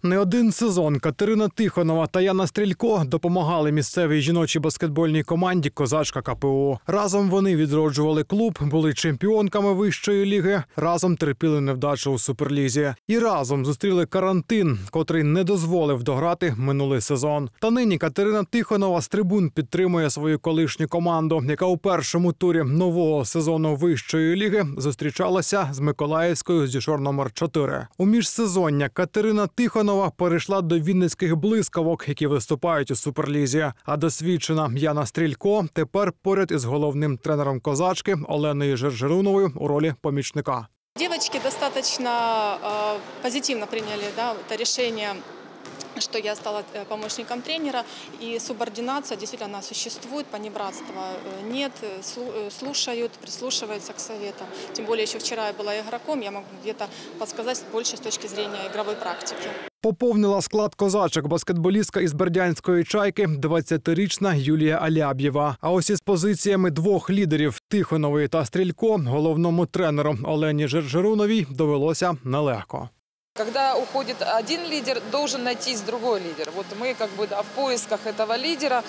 Не один сезон Катерина Тихонова та Яна Стрілько допомагали місцевій жіночій баскетбольній команді «Козачка КПУ». Разом вони відроджували клуб, були чемпіонками вищої ліги, разом терпіли невдачу у Суперлізі. І разом зустріли карантин, котрий не дозволив дограти минулий сезон. Та нині Катерина Тихонова з трибун підтримує свою колишню команду, яка у першому турі нового сезону вищої ліги зустрічалася з Миколаївською «Зішор номер 4». У міжсезоння Катерина Тихонова перейшла до вінницьких «Блискавок», які виступають у Суперлізі. А досвідчена Яна Стрілько тепер поряд із головним тренером «Козачки» Оленою Жержеруновою у ролі помічника. Девочки достаточно позитивно приняли это решение, что я стала помощником тренера, и субординация действительно существует, понебратства нет, слушают, прислушиваются к советам. Тем более еще вчера я была игроком, я могу где-то подсказать больше с точки зрения игровой практики. Поповнила склад козачок баскетболістка із бердянської «Чайки» 20-річна Юлія Аляб'єва. А ось із позиціями двох лідерів – Тихонової та Стрілько – головному тренеру Олені Жержеруновій довелося нелегко. Когда уходит один лидер, должен найтись другой лидер. Вот мы в поисках этого лидера.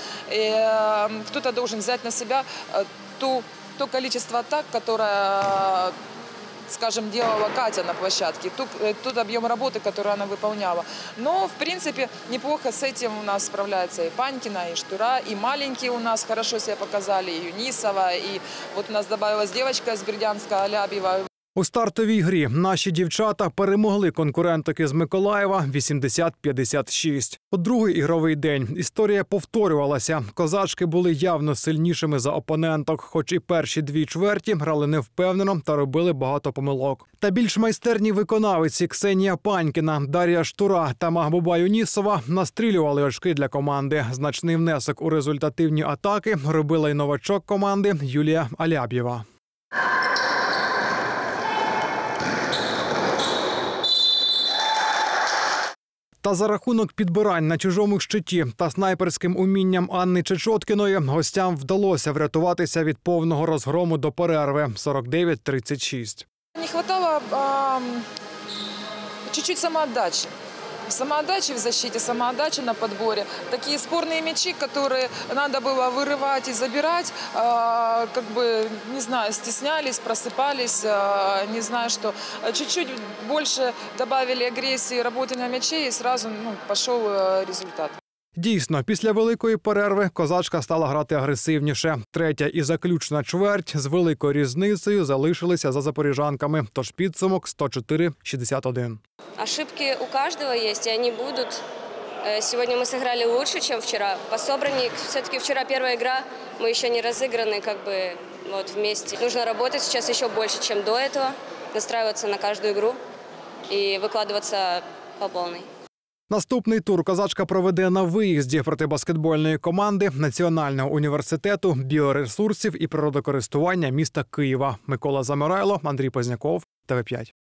Кто-то должен взять на себя то количество атак, которое, скажем, делала Катя на площадке, тот объем работы, который она выполняла. Но, в принципе, неплохо с этим у нас справляется и Панькина, и Штура, и маленькие у нас хорошо себя показали, и Юнисова, и вот у нас добавилась девочка из Бердянска, Алябьева. У стартовій грі наші дівчата перемогли конкуренток із Миколаєва 80-56. У другий ігровий день історія повторювалася. Козачки були явно сильнішими за опоненток, хоч і перші дві чверті грали невпевнено та робили багато помилок. Та більш майстерні виконавиці Ксенія Панькіна, Дар'я Штура та Магбуба Юнісова настрілювали очки для команди. Значний внесок у результативні атаки робила й новачок команди Юлія Аляб'єва. Та за рахунок підбирань на чужому щиті та снайперським умінням Анни Чечоткіної гостям вдалося врятуватися від повного розгрому до перерви – 49-36. Не хватало чуть-чуть самоотдачи. Самоотдачи в защите, самоотдачи на подборе. Такие спорные мячи, которые надо было вырывать и забирать, не знаю, стеснялись, просыпались, не знаю что. Чуть-чуть больше добавили агрессии, работы на мяче, и сразу пошел результат. Дійсно, після великої перерви козачка стала грати агресивніше. Третя і заключна чверть з великою різницею залишилися за запоріжанками. Тож підсумок 104-61. Ошибки у каждого есть, и они будут. Сегодня мы сыграли лучше, чем вчера. По собранию, все-таки вчера первая игра, мы еще не разыграны вместе. Нужно работать сейчас еще больше, чем до этого, настраиваться на каждую игру и выкладываться по полной. Наступний тур козачка проведе на виїзді проти баскетбольної команди Національного університету біоресурсів і природокористування міста Києва. Микола Замирайло, Андрій Позняков, ТВ5.